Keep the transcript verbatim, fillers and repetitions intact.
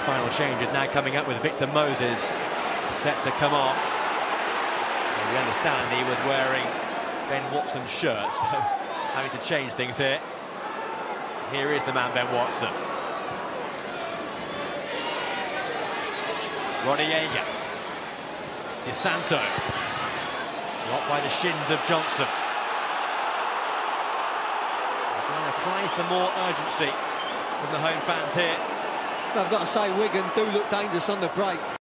final change is now coming up with Victor Moses set to come on. And we understand he was wearing Ben Watson's shirt, so having to change things here. Here is the man, Ben Watson. Ronnie Yeager. DeSanto. Blocked by the shins of Johnson. Again, a cry for more urgency from the home fans here. I've got to say, Wigan do look dangerous on the break.